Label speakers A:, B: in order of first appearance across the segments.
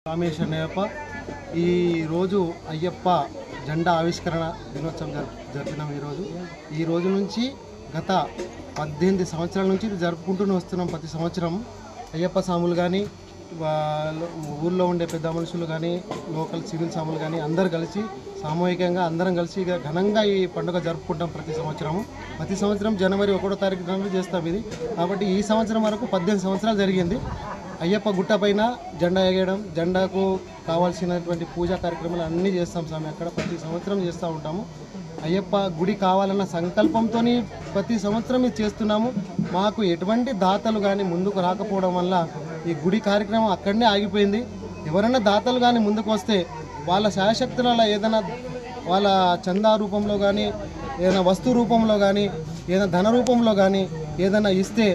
A: స్వామి శరణయ్యప్ప ఈరోజు అయ్యప్ప జెండా ఆవిష్కరణ దినోత్సవం జరిపినాం. ఈ రోజు నుంచి గత 18 సంవత్సరాల నుంచి జరుపుకుంటూనే వస్తున్నాం. ప్రతి సంవత్సరం అయ్యప్ప స్వాములు కానీ ఊళ్ళో ఉండే పెద్ద మనుషులు కానీ లోకల్ సివిల్ స్వాములు కానీ అందరు కలిసి సామూహికంగా అందరం కలిసి ఘనంగా ఈ పండుగ జరుపుకుంటాం. ప్రతి సంవత్సరం జనవరి 1వ తారీఖు చేస్తాం ఇది. కాబట్టి ఈ సంవత్సరం వరకు 18 సంవత్సరాలు జరిగింది. అయ్యప్ప గుట్ట పైన జెండా ఎగేయడం, జెండాకు కావాల్సినటువంటి పూజా కార్యక్రమాలు అన్నీ చేస్తాం స్వామి. అక్కడ ప్రతి సంవత్సరం చేస్తూ ఉంటాము. అయ్యప్ప గుడి కావాలన్న సంకల్పంతో ప్రతి సంవత్సరం ఇది చేస్తున్నాము. మాకు ఎటువంటి దాతలు కానీ ముందుకు రాకపోవడం వల్ల ఈ గుడి కార్యక్రమం అక్కడనే ఆగిపోయింది. ఎవరైనా దాతలు కానీ ముందుకు వస్తే వాళ్ళ శాయశక్తుల ఏదైనా వాళ్ళ చందా రూపంలో కానీ ఏదైనా వస్తు రూపంలో కానీ ఏదైనా ధన రూపంలో కానీ ఏదైనా ఇస్తే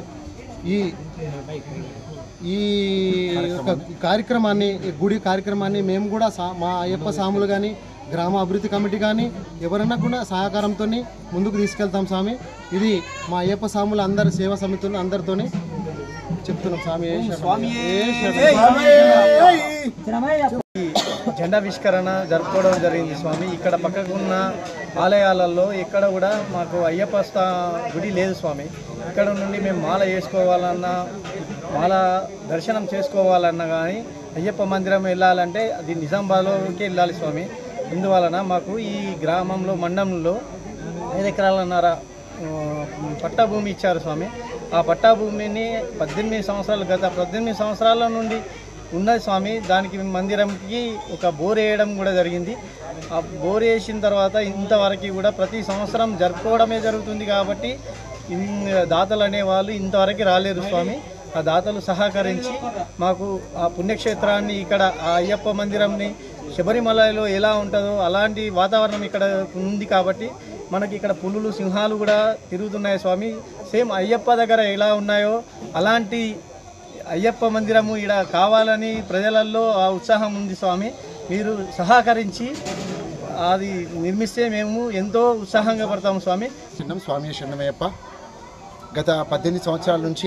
A: ఈ కార్యక్రమాన్ని గుడి కార్యక్రమాన్ని మేము కూడా మా అయ్యప్ప స్వాములు కానీ గ్రామ అభివృద్ధి కమిటీ కానీ ఎవరైనా కూడా సహకారంతో ముందుకు తీసుకెళ్తాం స్వామి. ఇది మా అయ్యప్ప స్వాములు అందరి సేవా సమితులు అందరితోని చెప్తున్నాం స్వామి.
B: జెండావిష్కరణ జరుపుకోవడం జరిగింది స్వామి. ఇక్కడ పక్కకు ఉన్న ఆలయాలలో ఎక్కడ కూడా మాకు అయ్యప్ప గుడి లేదు స్వామి. ఇక్కడ నుండి మేము మాల వేసుకోవాలన్నా మాల దర్శనం చేసుకోవాలన్నా కానీ అయ్యప్ప మందిరం వెళ్ళాలంటే అది నిజామాబాద్లోకి వెళ్ళాలి స్వామి. ఇందువలన మాకు ఈ గ్రామంలో మండలంలో 5 ఎకరాలన్నర పట్టా భూమి ఇచ్చారు స్వామి. ఆ పట్టా భూమిని గత 18 సంవత్సరాల నుండి ఉన్నది స్వామి. దానికి మందిరంకి ఒక బోర్ వేయడం కూడా జరిగింది. ఆ బోర్ వేసిన తర్వాత ఇంతవరకు కూడా ప్రతి సంవత్సరం జరుపుకోవడమే జరుగుతుంది. కాబట్టి దాతలు అనేవాళ్ళు ఇంతవరకు రాలేరు స్వామి. ఆ దాతలు సహకరించి మాకు ఆ పుణ్యక్షేత్రాన్ని ఇక్కడ ఆ అయ్యప్ప మందిరంని శబరిమలలో ఎలా ఉంటుందో అలాంటి వాతావరణం ఇక్కడ ఉంది. కాబట్టి మనకి ఇక్కడ పులులు సింహాలు కూడా తిరుగుతున్నాయి స్వామి. సేమ్ అయ్యప్ప దగ్గర ఎలా ఉన్నాయో అలాంటి అయ్యప్ప మందిరము ఇక్కడ కావాలని ప్రజలలో ఆ ఉత్సాహం ఉంది స్వామి. మీరు సహకరించి అది నిర్మిస్తే మేము ఎంతో ఉత్సాహంగా పడతాము స్వామి.
C: స్వామి శరణమయ్యప్ప గత 18 సంవత్సరాల నుంచి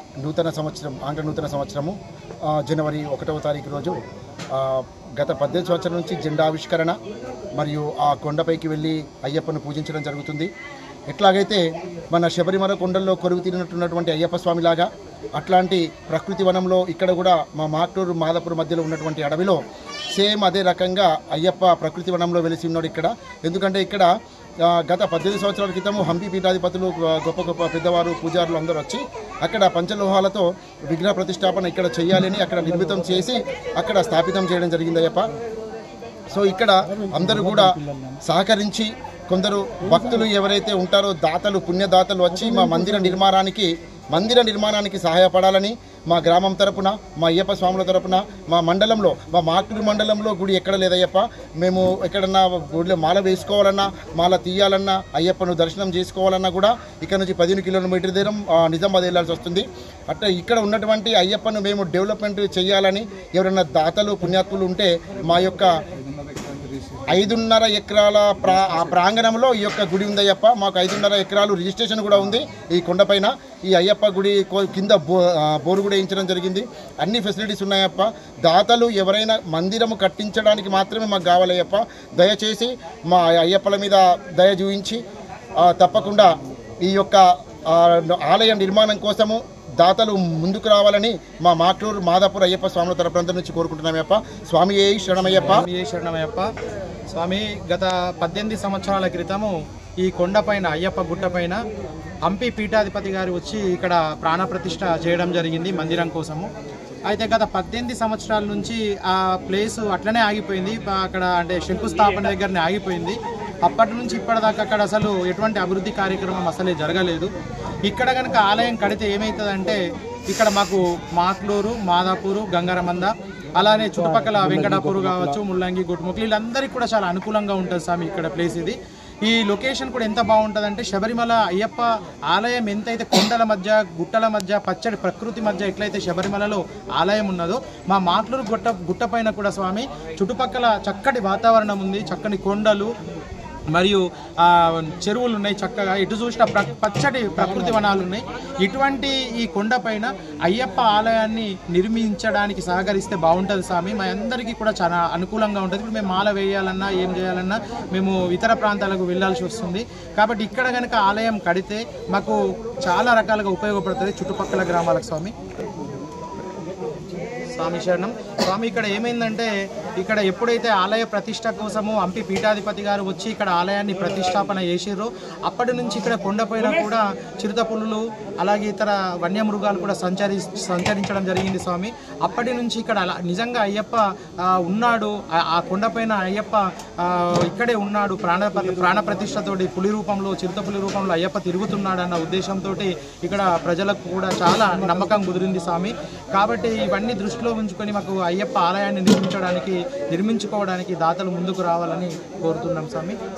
C: ఆంగ్ల నూతన సంవత్సరము జనవరి 1వ తారీఖు రోజు గత 18 సంవత్సరాల నుంచి జెండా ఆవిష్కరణ మరియు ఆ కొండపైకి వెళ్ళి అయ్యప్పను పూజించడం జరుగుతుంది. ఎట్లాగైతే మన శబరిమల కొండల్లో కొరువు తీరినట్టున్నటువంటి అయ్యప్ప స్వామిలాగా అట్లాంటి ప్రకృతి వనంలో ఇక్కడ కూడా మా మాక్టూరు మాదాపూర్ మధ్యలో ఉన్నటువంటి అడవిలో సేమ్ అదే రకంగా అయ్యప్ప ప్రకృతి వనంలో వెలిసి ఉన్నాడు ఇక్కడ. ఎందుకంటే ఇక్కడ గత 18 సంవత్సరాల క్రితము హంపి పీఠాధిపతులు గొప్ప గొప్ప పెద్దవారు పూజారులు అందరూ వచ్చి అక్కడ పంచలోహాలతో విగ్రహ ప్రతిష్టాపన ఇక్కడ చేయాలని అక్కడ నిర్మితం చేసి అక్కడ స్థాపితం చేయడం జరిగింది అయ్యప్ప. సో ఇక్కడ అందరూ కూడా సహకరించి కొందరు భక్తులు ఎవరైతే ఉంటారో దాతలు పుణ్యదాతలు వచ్చి మా మందిర నిర్మాణానికి సహాయపడాలని మా గ్రామం తరపున మా అయ్యప్ప స్వాముల తరపున మా మండలంలో మా మాక్టూరు మండలంలో గుడి ఎక్కడ లేదయ్యప్ప. మేము ఎక్కడన్నా గుడిలో మాల వేసుకోవాలన్నా మాల తీయాలన్నా అయ్యప్పను దర్శనం చేసుకోవాలన్నా కూడా ఇక్కడ నుంచి 15 కిలోమీటర్ దూరం నిజామాబాద్ వెళ్ళాల్సి వస్తుంది. అట్లా ఇక్కడ ఉన్నటువంటి అయ్యప్పను మేము డెవలప్మెంట్ చేయాలని ఎవరైనా దాతలు పుణ్యాత్ములు ఉంటే మా యొక్క 5.5 ఎకరాల ప్రాంగణంలో ఈ యొక్క గుడి ఉందయ్యప్ప. మాకు 5.5 ఎకరాలు రిజిస్ట్రేషన్ కూడా ఉంది ఈ కొండపైన. ఈ అయ్యప్ప గుడి కింద బోరు కూడా వేయించడం జరిగింది. అన్ని ఫెసిలిటీస్ ఉన్నాయప్ప. దాతలు ఎవరైనా మందిరము కట్టించడానికి మాత్రమే మాకు కావాలయ్యప్ప. దయచేసి మా అయ్యప్పల మీద దయ చూపించి తప్పకుండా ఈ యొక్క ఆలయ నిర్మాణం కోసము దాతలు ముందుకు రావాలని మా మాక్టూరు మాదాపూర్ అయ్యప్ప స్వాముల తరపున నుంచి కోరుకుంటున్నామయ్యప్ప. స్వామి
B: శరణమయ్యప్ప. స్వామి గత 18 సంవత్సరాల క్రితము ఈ కొండపైన అయ్యప్ప గుట్టపైన హంపి పీఠాధిపతి గారు వచ్చి ఇక్కడ ప్రాణప్రతిష్ఠ చేయడం జరిగింది మందిరం కోసము. అయితే గత 18 సంవత్సరాల నుంచి ఆ ప్లేస్ అట్లనే ఆగిపోయింది. అక్కడ అంటే శంకుస్థాపన దగ్గరనే ఆగిపోయింది. అప్పటి నుంచి ఇప్పటిదాకా అక్కడ అసలు ఎటువంటి అభివృద్ధి కార్యక్రమం అసలే జరగలేదు. ఇక్కడ కనుక ఆలయం కడితే ఏమవుతుందంటే ఇక్కడ మాకు మాక్లూరు, మాదాపూరు, గంగారమంద అలానే చుట్టుపక్కల వెంకటాపూరు కావచ్చు, ముల్లంగి, గుట్టుముక్లి వీళ్ళందరికీ కూడా చాలా అనుకూలంగా ఉంటుంది స్వామి ఇక్కడ ప్లేస్ ఇది. ఈ లొకేషన్ కూడా ఎంత బాగుంటుందంటే శబరిమల అయ్యప్ప ఆలయం ఎంతైతే కొండల మధ్య గుట్టల మధ్య పచ్చడి ప్రకృతి మధ్య ఎట్లయితే శబరిమలలో ఆలయం ఉన్నదో మా మాక్లూరు గుట్ట పైన కూడా స్వామి చుట్టుపక్కల చక్కటి వాతావరణం ఉంది. చక్కని కొండలు
D: మరియు చెరువులు ఉన్నాయి, చక్కగా ఎటు చూసిన పచ్చటి ప్రకృతి వనాలు ఉన్నాయి. ఇటువంటి ఈ కొండపైన అయ్యప్ప ఆలయాన్ని నిర్మించడానికి సహకరిస్తే బాగుంటుంది స్వామి. మా అందరికీ కూడా చాలా అనుకూలంగా ఉంటుంది. ఇప్పుడు మేము మాల వేయాలన్నా ఏం చేయాలన్నా మేము ఇతర ప్రాంతాలకు వెళ్ళాల్సి వస్తుంది. కాబట్టి ఇక్కడ కనుక ఆలయం కడితే మాకు చాలా రకాలుగా ఉపయోగపడుతుంది చుట్టుపక్కల గ్రామాలకు స్వామి. స్వామి శరణం. స్వామి, ఇక్కడ ఏమైందంటే ఇక్కడ ఎప్పుడైతే ఆలయ ప్రతిష్ట కోసము హంపి పీఠాధిపతి గారు వచ్చి ఇక్కడ ఆలయాన్ని ప్రతిష్టాపన చేసిర్రో అప్పటి నుంచి ఇక్కడ కొండపైన కూడా చిరుతపులులు అలాగే ఇతర వన్యమృగాలు కూడా సంచరించడం జరిగింది స్వామి. అప్పటి నుంచి ఇక్కడ నిజంగా అయ్యప్ప ఉన్నాడు, ఆ కొండపైన అయ్యప్ప ఇక్కడే ఉన్నాడు, ప్రాణ ప్రతిష్టతోటి పులి రూపంలో చిరుతపులి రూపంలో అయ్యప్ప తిరుగుతున్నాడు అన్న ఉద్దేశంతో ఇక్కడ ప్రజలకు కూడా చాలా నమ్మకం కుదిరింది స్వామి. కాబట్టి ఇవన్నీ దృష్టిలో ఉంచుకొని మాకు అయ్యప్ప ఆలయాన్ని నిర్మించుకోవడానికి దాతలు ముందుకు రావాలని కోరుతున్నాం స్వామి.